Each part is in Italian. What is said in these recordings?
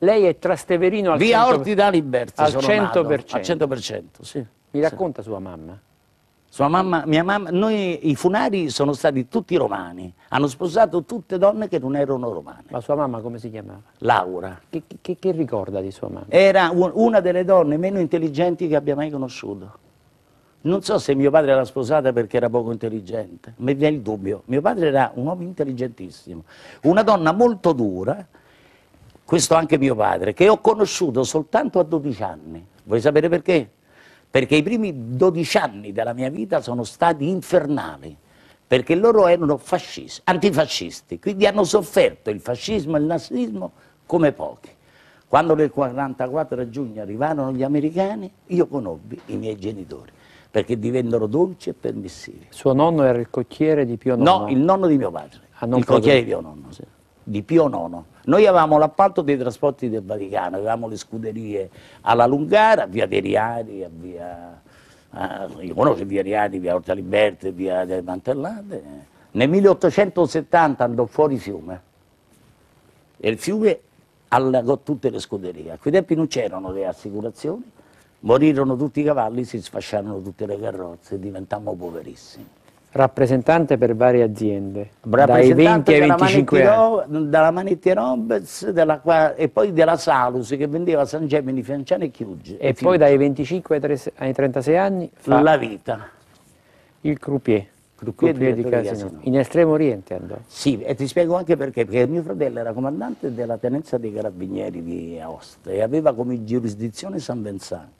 Lei è trasteverino al Via Orti da Liberty, al sono 100%. nato, al 100%, sì. Mi racconta sua mamma? Sua mamma, mia mamma, noi i funari sono stati tutti romani, hanno sposato tutte donne che non erano romane. Ma sua mamma come si chiamava? Laura. Che ricorda di sua mamma? Era una delle donne meno intelligenti che abbia mai conosciuto. Non so se mio padre l'ha sposata perché era poco intelligente, mi viene il dubbio. Mio padre era un uomo intelligentissimo, una donna molto dura, questo anche mio padre, che ho conosciuto soltanto a 12 anni. Vuoi sapere perché? Perché i primi 12 anni della mia vita sono stati infernali, perché loro erano fascisti, antifascisti, quindi hanno sofferto il fascismo e il nazismo come pochi. Quando nel 44 giugno arrivarono gli americani, io conobbi i miei genitori, perché divennero dolci e permissivi. Suo nonno era il cocchiere di Pio IX? No, il nonno di mio padre, il cocchiere di Pio IX, sì. Di Pio IX. Noi avevamo l'appalto dei trasporti del Vaticano, avevamo le scuderie alla Lungara, via dei Riari, via... io conosco via Riari, via Orta Liberty, via delle Mantellate. Nel 1870 andò fuori fiume, e il fiume allagò tutte le scuderie. A quei tempi non c'erano le assicurazioni, morirono tutti i cavalli, si sfasciarono tutte le carrozze e diventammo poverissimi. Rappresentante per varie aziende, dai 20 ai 25 anni. Dalla Manetti Roberts e poi della Salus che vendeva San Gemini, Fianciano e Chiuggi. E poi dai 25 ai 36 anni fa la vita. Il croupier di Casino. In Estremo Oriente andò. Sì, e ti spiego anche perché mio fratello era comandante della tenenza dei carabinieri di Aosta e aveva come giurisdizione San Vincent.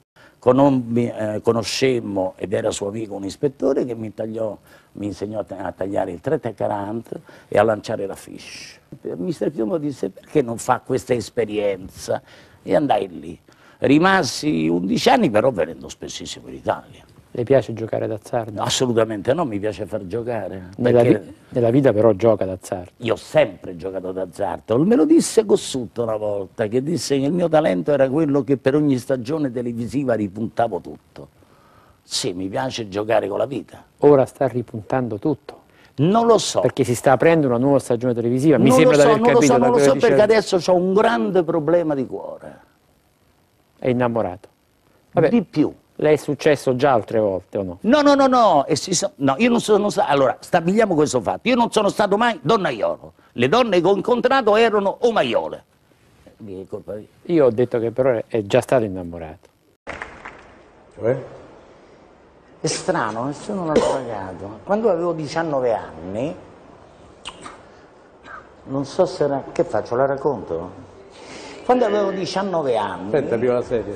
Conoscemmo, ed era suo amico, un ispettore che mi insegnò a tagliare il 30-40 e a lanciare la fiche. Mister Chiumo disse: perché non fa questa esperienza? E andai lì. Rimasi 11 anni, però venendo spessissimo in Italia. Le piace giocare d'azzardo? No, assolutamente no, mi piace far giocare. Nella vita però gioca d'azzardo. Io ho sempre giocato d'azzardo. Me lo disse Cossutto una volta, che disse che il mio talento era quello che per ogni stagione televisiva ripuntavo tutto. Sì, mi piace giocare con la vita. Ora sta ripuntando tutto? Non lo so. Perché si sta aprendo una nuova stagione televisiva, mi sembra di aver capito. Non lo so perché adesso ho un grande problema di cuore. È innamorato? Vabbè. Di più. Le è successo già altre volte o no? No, io non sono stato... Allora, stabiliamo questo fatto. Io non sono stato mai donnaiolo. Le donne che ho incontrato erano omaiole. Io ho detto che però è già stato innamorato. Cioè? È strano, nessuno l'ha pagato. Quando avevo 19 anni, non so se era... Che faccio, la racconto? Quando avevo 19 anni... Aspetta, più la serie.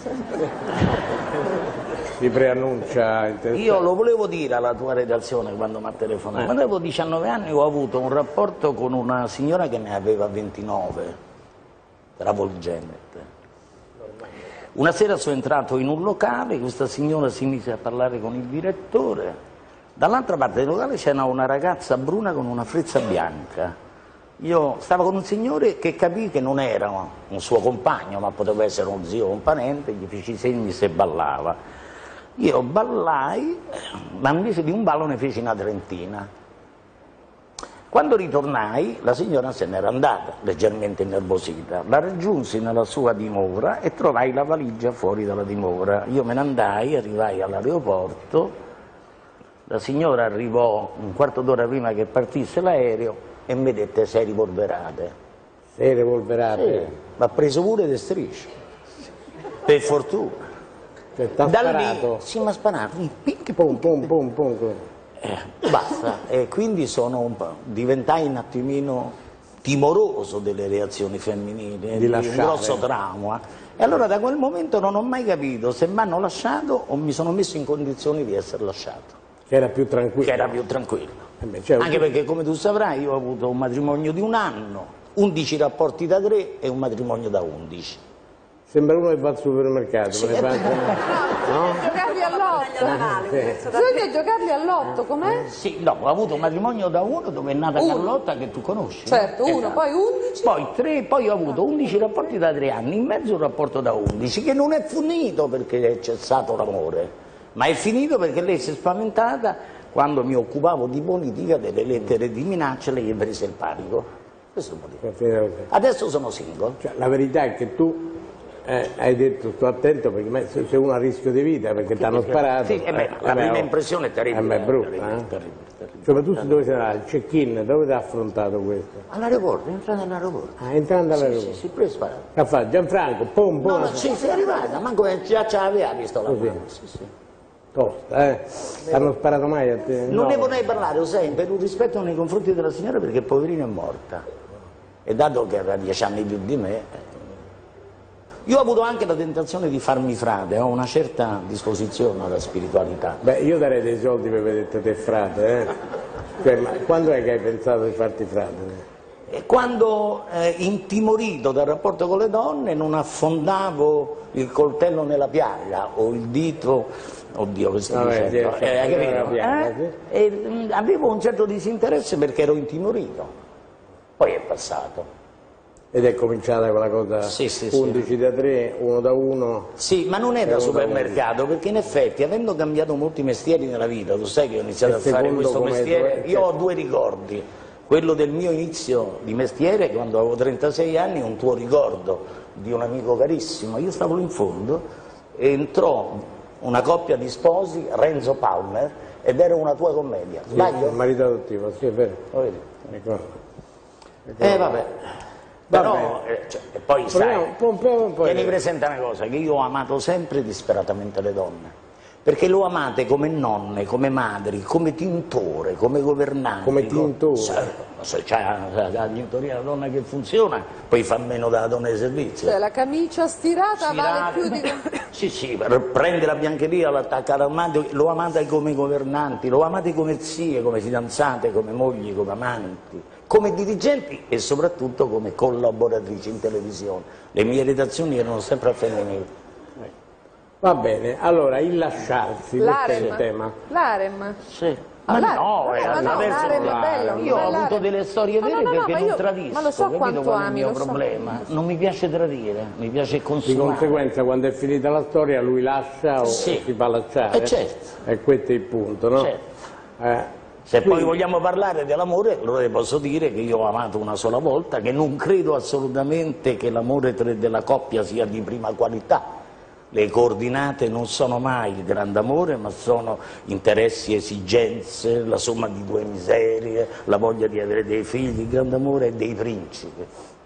Si preannuncia... Io lo volevo dire alla tua redazione quando mi ha telefonato. Quando avevo 19 anni ho avuto un rapporto con una signora che ne aveva 29, travolgente. Una sera sono entrato in un locale, questa signora si mise a parlare con il direttore. Dall'altra parte del locale c'era una ragazza bruna con una freccia bianca. Io stavo con un signore che capì che non era un suo compagno, ma poteva essere un zio o un parente, gli feci i segni se ballava. Io ballai, ma invece di un ballo ne feci una trentina. Quando ritornai, la signora se n'era andata, leggermente innervosita. La raggiunsi nella sua dimora e trovai la valigia fuori dalla dimora. Io me ne andai, arrivai all'aeroporto, la signora arrivò un quarto d'ora prima che partisse l'aereo e mi dette: sei rivolverate. Sei rivolverate? Sì, ma ha preso pure le strisce, per fortuna. Cioè, t'ha sparato? Lì, sì, mi ha sparato, ping, pum, pum, pum, pum. basta, e quindi diventai un attimino timoroso delle reazioni femminili, di un grosso trauma. E allora da quel momento non ho mai capito se mi hanno lasciato o mi sono messo in condizioni di essere lasciato. Che era più tranquillo? Che era più tranquillo. Cioè, anche perché, come tu saprai, io ho avuto un matrimonio di 1 anno, 11 rapporti da 3 e un matrimonio da 11. Sembra uno che va al supermercato. Sì, no? Giocarli all'otto. Bisogna giocarli all'otto, com'è? Sì, no, ho avuto un matrimonio da 1 dove è nata Carlotta, che tu conosci. Certo, 1, esatto. Poi 11. Poi 3, poi ho avuto 11 rapporti da 3 anni, in mezzo un rapporto da 11, che non è finito perché è cessato l'amore, ma è finito perché lei si è spaventata quando mi occupavo di politica, delle lettere di minaccia, lei è presa il panico. questo è il motivo. Per finire così. Adesso sono single. Cioè, la verità è che tu hai detto sto attento perché se uno a rischio di vita perché ti hanno sparato. Sì, la prima impressione è terribile. È brutta, terribile. Cioè, ma tu dove sei andato? Il check-in, dove ti ha affrontato questo? All'aeroporto, entrando all'aeroporto. Ah, entrando all'aeroporto. Sì, poi è sparato. Che ha fatto? Gianfranco, pom, pom. No, sì, sei arrivata, manco già ce l'aveva visto la mano. Sì, sì. Tosta, Hanno sparato mai a te? Non ne vorrei parlare, lo sai, per un rispetto nei confronti della signora perché poverina è morta. E dato che aveva 10 anni più di me... Io ho avuto anche la tentazione di farmi frate, ho una certa disposizione alla spiritualità. Beh, io darei dei soldi per vedere te frate, Cioè, ma quando è che hai pensato di farti frate? E quando, intimorito dal rapporto con le donne, non affondavo il coltello nella piaga o il dito, oddio che sto dicendo, e avevo un certo disinteresse perché ero intimorito. Poi è passato. Ed è cominciata quella cosa, Sì, sì, 11 da 3, 1 da 1. Sì, ma non è da supermercato, perché in effetti, avendo cambiato molti mestieri nella vita, tu sai che ho iniziato a fare questo mestiere, io ho 2 ricordi. Quello del mio inizio di mestiere, quando avevo 36 anni, un tuo ricordo di un amico carissimo. Io stavo lì in fondo e entrò una coppia di sposi, Renzo Palmer, ed era una tua commedia. Sbaglio? Il marito adottivo, sì, è vero. Lo vedi? Ecco. Vabbè. Però, e poi sai, tieni presente una cosa, che io ho amato sempre disperatamente le donne, perché le ho amate come nonne, come madri, come tintore, come governanti. Come tintore? Se c'è la tintoria della donna che funziona, poi fa meno della donna di servizio. Cioè, la camicia stirata vale più di... Sì, prende la biancheria, l'attacca all'armadio, l'ho amata come governanti, l'ho amata come zie, come fidanzate, come mogli, come amanti, come dirigenti e soprattutto come collaboratrici in televisione. Le mie redazioni erano sempre al femminile. Va bene, allora il lasciarsi, questo è il tema. L'harem. Sì. Ma no, l'harem è bello. Io ho avuto delle storie vere perché non tradisco, ma lo so capito quanto qual è il ami, mio lo so. problema? Non mi piace tradire, mi piace Di consumare. conseguenza, quando è finita la storia, lui lascia o si fa lasciare? Certo. E questo è il punto, no? Certo. Se poi vogliamo parlare dell'amore, allora le posso dire che io ho amato una sola volta, che non credo assolutamente che l'amore della coppia sia di prima qualità. Le coordinate non sono mai il grande amore, ma sono interessi, esigenze, la somma di 2 miserie, la voglia di avere dei figli. Il grande amore è dei principi,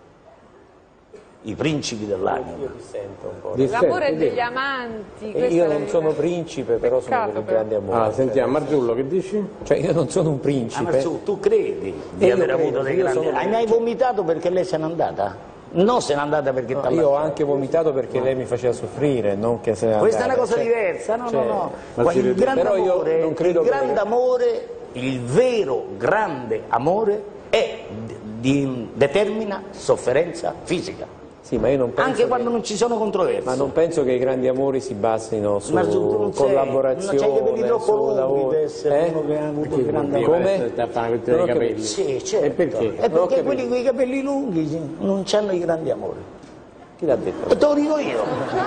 i principi dell'anima. Io dissento un po'. L'amore è degli amanti. Io non sono principe, però sono per il grande amore. Ah, sentiamo, Marzullo, che dici? Cioè, io non sono un principe. Ma tu credi di Io aver credo, avuto dei io grandi... sono- Hai mai vomitato perché lei se n'è andata? No, se n'è andata perché t'ha Io ho lasciato. anche vomitato perché lei mi faceva soffrire, non che se ne Questa è una andava. cosa Cioè, diversa, no, cioè, no. ma si Il vede- grande però io amore, non credo il grande che- amore, il vero grande amore determina sofferenza fisica. Sì, ma io non penso Anche che- quando non ci sono controversie. Ma non penso che i grandi amori si basino su Ma tu non sei- collaborazione, non c'hai i capelli troppo su lunghi lavoro. per essere uno che ha avuto il grande amore. Come? Sta a fare una questione Non di ho capelli. Sì, certo. E perché? E Non ho perché capito. quelli con i capelli lunghi non hanno i grandi amori. Chi l'ha detto? E te lo dico io.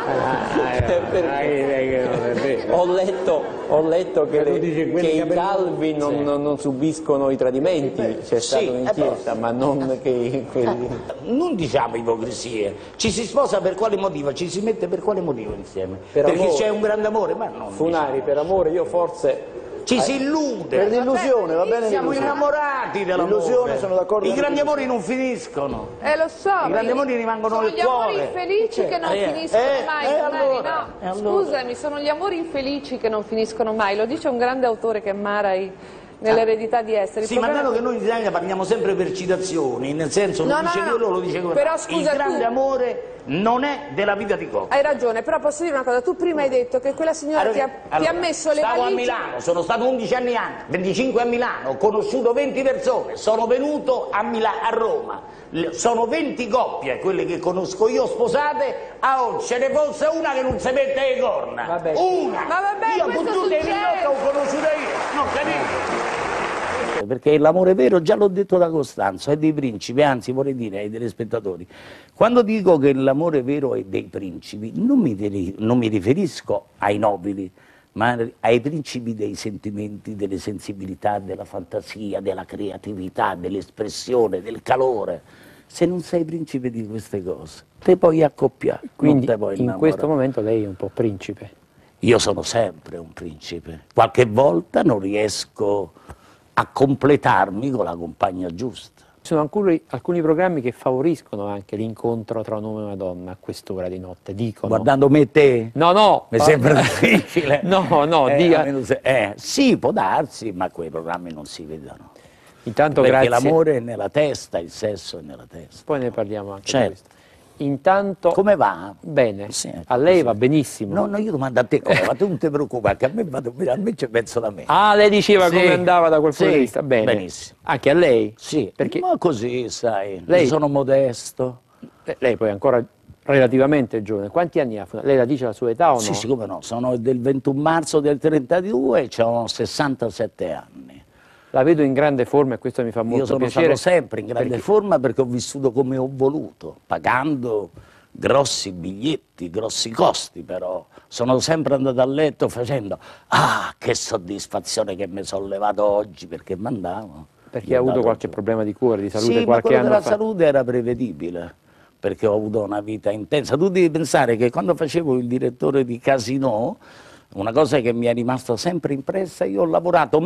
Ho letto che, tu dici quelli che i capelli- calvi non subiscono i tradimenti, c'è stata Sì, un'inchiesta, ma non che quelli... Non diciamo ipocrisie, ci si sposa per quale motivo, ci si mette per quale motivo insieme? Per Perché amore. c'è un grande amore, ma non Funari, per amore io forse... ci si illude. Per l'illusione, va bene? Siamo l'illusione. innamorati dell'amore. L'illusione, sono d'accordo I con grandi te. amori non finiscono. Lo so. I grandi amori rimangono sono nel gli amori cuore. infelici che non finiscono mai. Funari, allora, no. allora. Scusami, sono gli amori infelici che non finiscono mai. Lo dice un grande autore che è Marai nell'eredità di essere. Il Sì, ma problema- dato che noi in Italia parliamo sempre per citazioni, nel senso No, lo no, dice no, quello, no. lo dice quello. Però, scusa, il grande tu- amore non è della vita di coppia. Hai ragione, però posso dire una cosa, tu prima hai detto che quella signora ti ha messo le stavo valigie... a Milano, sono stato 11 anni, 25 a Milano, ho conosciuto 20 persone, sono venuto a Roma, sono 20 coppie quelle che conosco io sposate, a oggi ce ne fosse una che non si mette le corna, Vabbè. una, Ma vabbè, io questo con tutte le mie succede. che ho conosciuto io, non capito? Perché l'amore vero, già l'ho detto da Costanzo, è dei principi, anzi vorrei dire ai telespettatori, quando dico che l'amore vero è dei principi, non mi riferisco ai nobili, ma ai principi dei sentimenti, delle sensibilità, della fantasia, della creatività, dell'espressione, del calore. Se non sei principe di queste cose, te puoi accoppiare, Quindi non te puoi in innamorare. questo momento lei è un po' principe. Io sono sempre un principe. Qualche volta non riesco a completarmi con la compagna giusta. Ci sono alcuni programmi che favoriscono anche l'incontro tra un uomo e una donna a quest'ora di notte, dicono. Guardando me e te? No, no! Mi sembra difficile. No, no, dica... Sì, può darsi, ma quei programmi non si vedono. Intanto Perché grazie. l'amore è nella testa, il sesso è nella testa. Poi ne parliamo anche Certo. di questo. Intanto... Come va? Bene. Sì, A lei va benissimo. No, no, io domando a te come va, tu non ti preoccupare, che a me vado bene, a me ci penso da me. Ah, lei diceva Sì, come andava da quel punto sì, di vista. Bene. benissimo. Anche a lei? Sì, Perché ma così, sai, Lei- io sono modesto. lei poi è ancora relativamente giovane. Quanti anni ha? Lei la dice la sua età o no? Sì, sì, come no, sono del 21 marzo del 32 e ho 67 anni. La vedo in grande forma e questo mi fa molto Io sono piacere. stato sempre in grande perché- forma perché ho vissuto come ho voluto, pagando grossi biglietti, grossi costi, però sono sempre andato a letto facendo "ah, che soddisfazione che mi sono levato oggi perché mandavo". Perché ha avuto qualche problema di cuore, di salute Sì, ma qualche quello anno della fa? salute era prevedibile, perché ho avuto una vita intensa. Tu devi pensare che quando facevo il direttore di Casino, una cosa che mi è rimasta sempre impressa, io ho lavorato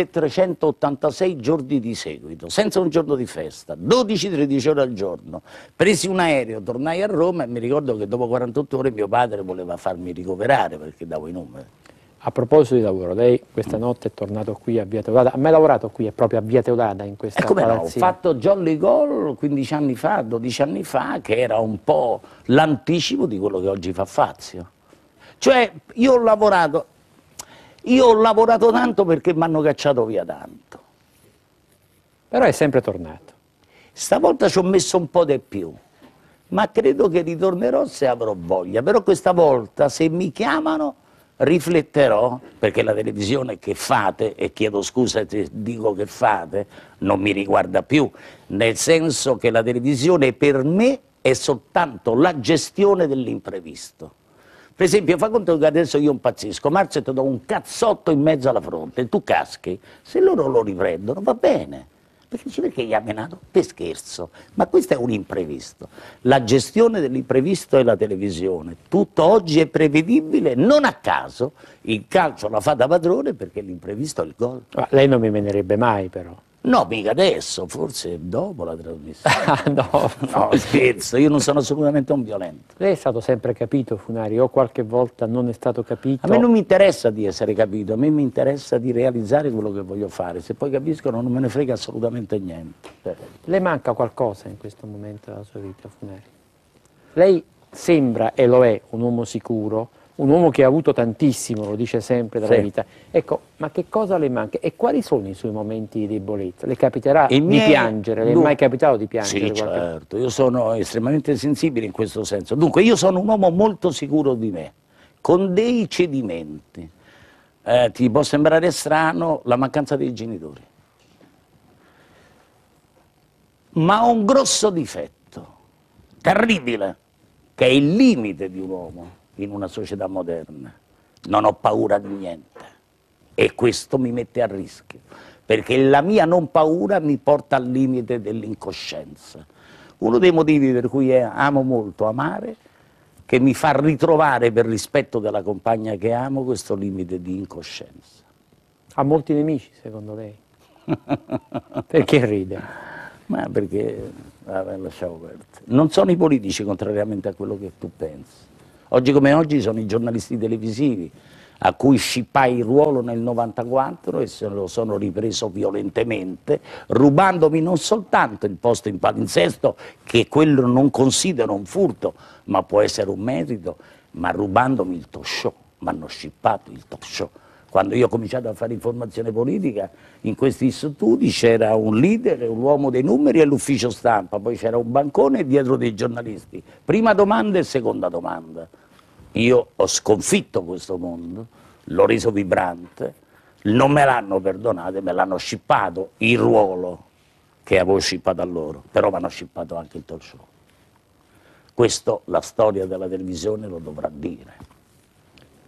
1386 giorni di seguito, senza un giorno di festa, 12-13 ore al giorno. Presi un aereo, tornai a Roma e mi ricordo che dopo 48 ore mio padre voleva farmi ricoverare perché davo i numeri. A proposito di lavoro, lei questa notte è tornato qui a Via Teodata. Ha mai lavorato qui, è proprio a Via Teodata in questa E come no, ho palazzina? fatto Jolly Goal 15 anni fa, 12 anni fa, che era un po' l'anticipo di quello che oggi fa Fazio. Cioè, io ho lavorato tanto perché mi hanno cacciato via tanto. Però è sempre tornato. Stavolta ci ho messo un po' di più, ma credo che ritornerò se avrò voglia. Però questa volta, se mi chiamano, rifletterò, perché la televisione che fate, e chiedo scusa se dico che fate, non mi riguarda più, nel senso che la televisione per me è soltanto la gestione dell'imprevisto. Per esempio, fa conto che adesso io impazzisco, Marzio ti do un cazzotto in mezzo alla fronte, tu caschi, se loro lo riprendono va bene, perché gli ha menato? Per scherzo, ma questo è un imprevisto. La gestione dell'imprevisto è la televisione, tutto oggi è prevedibile, non a caso il calcio la fa da padrone perché l'imprevisto è il gol. Ma lei non mi menerebbe mai però. No, mica adesso, forse dopo la trasmissione. Ah, no. No, scherzo, io non sono assolutamente un violento. Lei è stato sempre capito, Funari, o qualche volta non è stato capito? A me non mi interessa di essere capito, a me mi interessa di realizzare quello che voglio fare. Se poi capiscono non me ne frega assolutamente niente. Le manca qualcosa in questo momento della sua vita, Funari? Lei sembra, e lo è, un uomo sicuro, un uomo che ha avuto tantissimo, lo dice sempre dalla Sì. vita. Ecco, ma che cosa le manca? E quali sono i suoi momenti di debolezza? Le capiterà I di miei- piangere? Le è mai capitato di piangere? Sì, certo, io sono estremamente sensibile in questo senso. Dunque, io sono un uomo molto sicuro di me, con dei cedimenti. Ti può sembrare strano la mancanza dei genitori. Ma ho un grosso difetto, terribile, che è il limite di un uomo in una società moderna. Non ho paura di niente e questo mi mette a rischio, perché la mia non paura mi porta al limite dell'incoscienza. Uno dei motivi per cui amo molto amare, che mi fa ritrovare per rispetto della compagna che amo questo limite di incoscienza. Ha molti nemici, secondo lei? Perché ride? Ma perché, vabbè, lasciamo perdere. Non sono i politici, contrariamente a quello che tu pensi. Oggi come oggi sono i giornalisti televisivi a cui scippai il ruolo nel 94 e se lo sono ripreso violentemente, rubandomi non soltanto il posto in palinsesto, che quello non considero un furto, ma può essere un merito, ma rubandomi il talk show, mi hanno scippato il talk show. Quando io ho cominciato a fare informazione politica, in questi studi c'era un leader, un uomo dei numeri e l'ufficio stampa, poi c'era un bancone dietro dei giornalisti. Prima domanda e seconda domanda. Io ho sconfitto questo mondo, l'ho reso vibrante, non me l'hanno perdonato, me l'hanno scippato il ruolo che avevo scippato a loro, però mi hanno scippato anche il talk show. Questo la storia della televisione lo dovrà dire.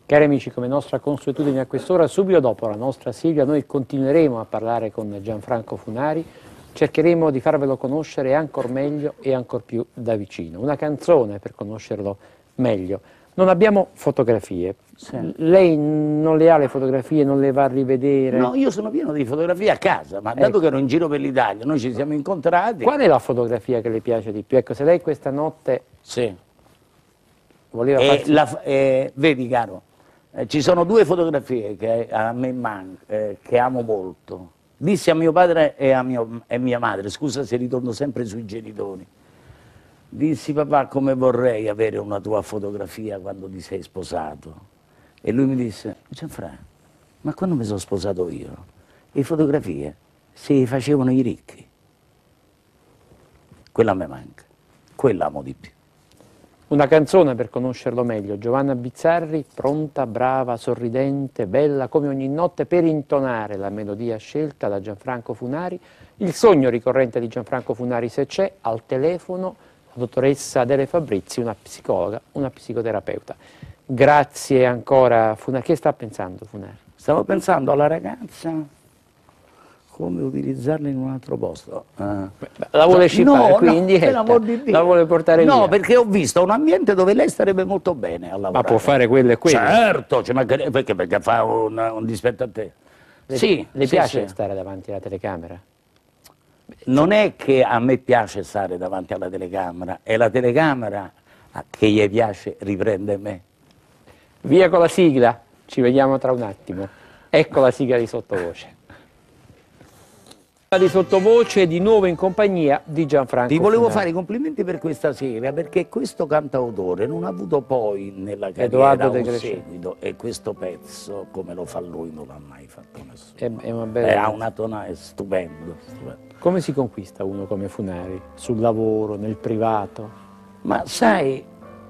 Cari amici, come nostra consuetudine a quest'ora, subito dopo la nostra sigla, noi continueremo a parlare con Gianfranco Funari, cercheremo di farvelo conoscere ancora meglio e ancor più da vicino. Una canzone per conoscerlo meglio. Non abbiamo fotografie. Sì. Lei non le ha le fotografie, non le va a rivedere? No, io sono pieno di fotografie a casa, ma dato che ero in giro per l'Italia, noi ci siamo incontrati. Qual è la fotografia che le piace di più? Ecco, se lei questa notte Sì. voleva farsi... Vedi, caro, ci sono due fotografie che a me che amo molto. Dissi a mio padre e a mia madre, scusa se ritorno sempre sui genitori, dissi: papà, come vorrei avere una tua fotografia quando ti sei sposato. E lui mi disse: Gianfranco, ma quando mi sono sposato io, le fotografie si facevano i ricchi. Quella mi manca, quella amo di più. Una canzone per conoscerlo meglio. Giovanna Bizzarri, pronta, brava, sorridente, bella come ogni notte per intonare la melodia scelta da Gianfranco Funari. Il sogno ricorrente di Gianfranco Funari, se c'è, al telefono la dottoressa Adele Fabrizi, una psicologa, una psicoterapeuta. Grazie ancora Funari. Che sta pensando Funari? Stavo pensando alla ragazza, come utilizzarla in un altro posto. La vuole scippare qui in diretta? per amor di Dio. La vuole portare via? No, perché ho visto un ambiente dove lei starebbe molto bene a lavorare. Ma può fare quello e quello? Certo, perché fa un dispetto a te. Sì, Le sì, piace sì. stare davanti alla telecamera? Non è che a me piace stare davanti alla telecamera, è la telecamera che gli piace riprende me. Via con la sigla, ci vediamo tra un attimo. Ecco la sigla di sottovoce. Di sottovoce di nuovo in compagnia di Gianfranco Ti volevo Funari. fare i complimenti per questa sera, perché questo cantautore non ha avuto poi nella Edoardo carriera De un Crescenzi. seguito, e questo pezzo, come lo fa lui, non l'ha mai fatto nessuno. È una bella... Ha una tonalità, è stupendo, stupendo. Come si conquista uno come Funari? Sul lavoro, nel privato? Ma sai,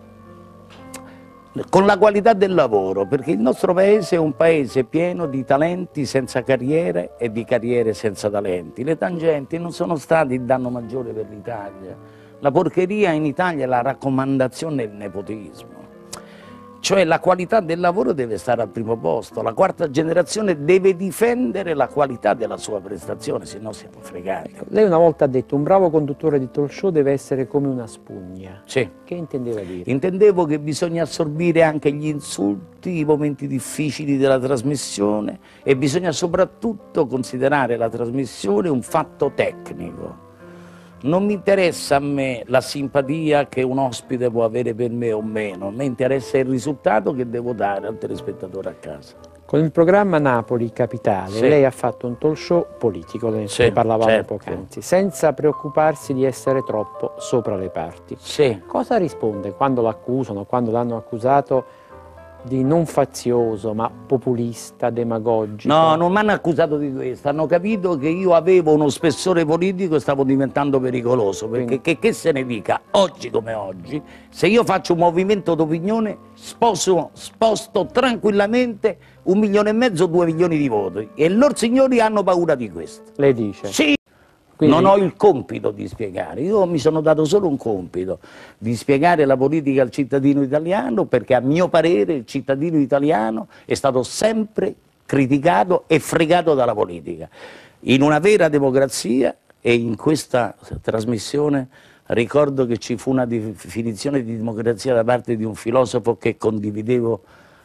con la qualità del lavoro, perché il nostro paese è un paese pieno di talenti senza carriere e di carriere senza talenti. Le tangenti non sono stati il danno maggiore per l'Italia. La porcheria in Italia è la raccomandazione e il nepotismo. Cioè la qualità del lavoro deve stare al primo posto, la quarta generazione deve difendere la qualità della sua prestazione, se no siamo fregati. Lei una volta ha detto un bravo conduttore di talk show deve essere come una spugna. Sì. Che intendeva dire? Intendevo che bisogna assorbire anche gli insulti, i momenti difficili della trasmissione, e bisogna soprattutto considerare la trasmissione un fatto tecnico. Non mi interessa a me la simpatia che un ospite può avere per me o meno, a me interessa il risultato che devo dare al telespettatore a casa. Con il programma Napoli Capitale Sì. lei ha fatto un talk show politico, ne Sì, parlavamo certo. poc'anzi, senza preoccuparsi di essere troppo sopra le parti. Sì. Cosa risponde quando l'accusano, quando l'hanno accusato di non fazioso, ma populista, demagogico? No, non mi hanno accusato di questo, hanno capito che io avevo uno spessore politico e stavo diventando pericoloso, perché che se ne dica, oggi come oggi, se io faccio un movimento d'opinione sposto tranquillamente 1,5 milioni, 2 milioni di voti, e loro signori hanno paura di questo. Lei dice? Sì. Quindi- Non ho il compito di spiegare, io mi sono dato solo un compito, di spiegare la politica al cittadino italiano, perché a mio parere il cittadino italiano è stato sempre criticato e fregato dalla politica. In una vera democrazia, e in questa trasmissione ricordo che ci fu una definizione di democrazia da parte di un filosofo che condividevo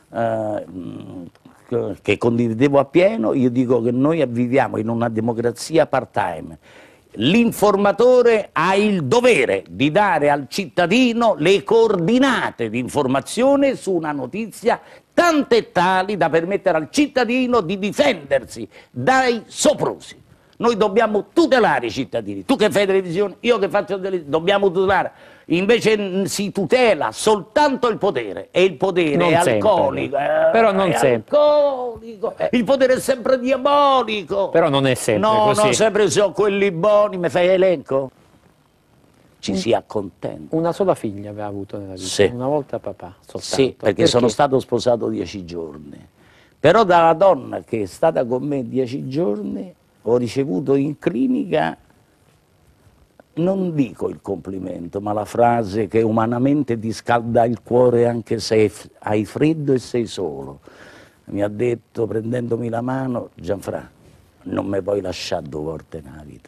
appieno. Io dico che noi viviamo in una democrazia part-time. L'informatore ha il dovere di dare al cittadino le coordinate di informazione su una notizia tante e tali da permettere al cittadino di difendersi dai soprusi. Noi dobbiamo tutelare i cittadini. Tu che fai televisione, io che faccio televisione, dobbiamo tutelare. Invece si tutela soltanto il potere, e il potere Non è sempre, alcolico. però non è sempre. alcolico. Il potere è sempre diabolico. Però non è sempre no, così. No, sempre sono quelli buoni. Mi fai elenco? Ci si accontenta. Una sola figlia aveva avuto nella vita, Sì. una volta papà, soltanto. Sì, perché sono stato sposato 10 giorni. Però dalla donna che è stata con me 10 giorni ho ricevuto in clinica non dico il complimento, ma la frase che umanamente ti scalda il cuore anche se hai freddo e sei solo. Mi ha detto, prendendomi la mano: Gianfranco, non mi puoi lasciare 2 volte nella vita.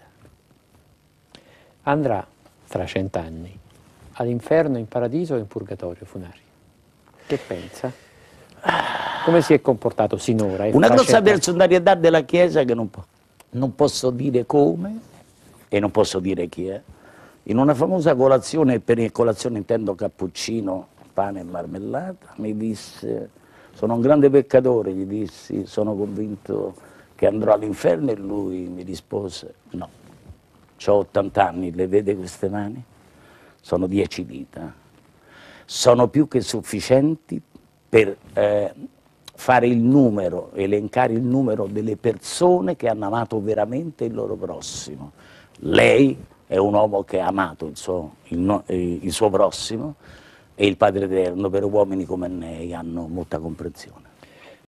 Andrà tra 100 anni all'inferno, in paradiso o in purgatorio, Funari? Che pensa? Come si è comportato sinora? Una grossa personalità della Chiesa che non posso dire come e non posso dire chi è. In una famosa colazione, per colazione intendo cappuccino, pane e marmellata, mi disse: sono un grande peccatore, gli dissi, sono convinto che andrò all'inferno, e lui mi rispose: no, ho 80 anni, le vede queste mani? Sono 10 dita, sono più che sufficienti per fare il numero, elencare il numero delle persone che hanno amato veramente il loro prossimo. Lei è un uomo che ha amato il suo prossimo, e il Padre Eterno per uomini come lei hanno molta comprensione.